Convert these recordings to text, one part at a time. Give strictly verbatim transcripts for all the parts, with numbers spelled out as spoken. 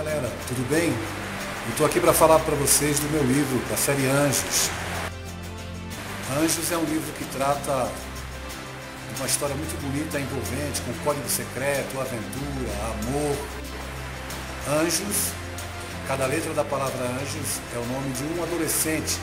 galera, tudo bem? Eu estou aqui para falar para vocês do meu livro, da série Anjos. Anjos é um livro que trata de uma história muito bonita, envolvente, com código secreto, aventura, amor. Anjos, cada letra da palavra anjos é o nome de um adolescente.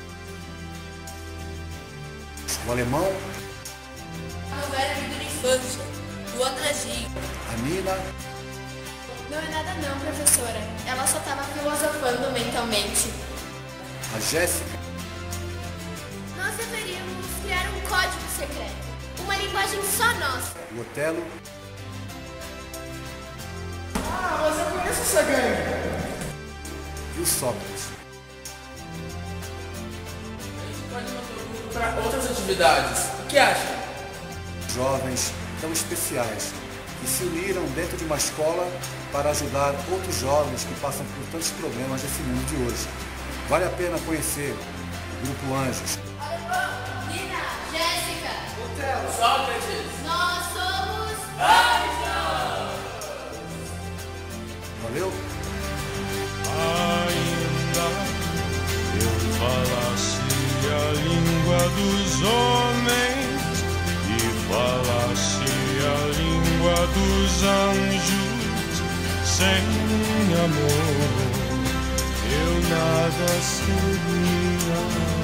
O alemão, A novela Vida da Infância, do Andragio. a Nina, Não é nada não, professora. Ela só estava filosofando mentalmente. a Jéssica, Nós deveríamos criar um código secreto. Uma linguagem só nossa. o Otelo, Ah, mas eu conheço essa gangue. e o Sócrates. A gente pode mandar o grupo para outras atividades. O que acha? Jovens tão especiais que se uniram dentro de uma escola para ajudar outros jovens que passam por tantos problemas desse mundo de hoje. Vale a pena conhecer o Grupo Anjos. Alemão, Nina, Jéssica, Sócrates! nós somos... Valeu? Ainda eu falasse a língua dos homens e falasse a língua dos anjos, sem amor eu nada seria.